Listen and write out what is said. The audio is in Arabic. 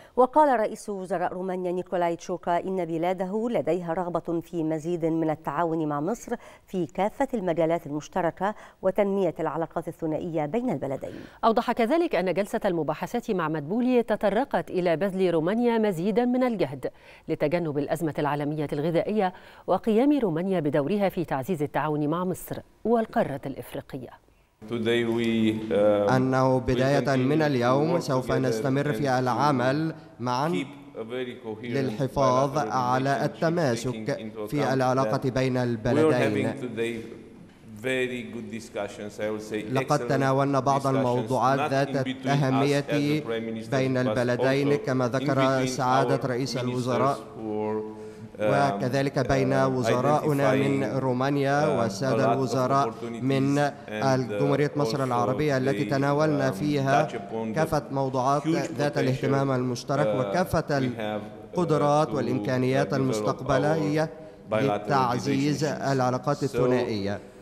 وقال رئيس وزراء رومانيا نيكولاي تشوكا إن بلاده لديها رغبة في مزيد من التعاون مع مصر في كافة المجالات المشتركة وتنمية العلاقات الثنائية بين البلدين. أوضح كذلك أن جلسة المباحثات مع مدبولي تطرقت إلى بذل رومانيا مزيدا من الجهد لتجنب الأزمة العالمية الغذائية وقيام رومانيا بدورها في تعزيز التعاون مع مصر والقارة الإفريقية. أنه بداية من اليوم سوف نستمر في العمل معا للحفاظ على التماسك في العلاقة بين البلدين. لقد تناولنا بعض الموضوعات ذات الأهمية بين البلدين كما ذكر سعادة رئيس الوزراء، وكذلك بين وزراءنا من رومانيا والسادة الوزراء من جمهورية مصر العربية، التي تناولنا فيها كافة موضوعات ذات الاهتمام المشترك وكافة القدرات والإمكانيات المستقبلية لتعزيز العلاقات الثنائية.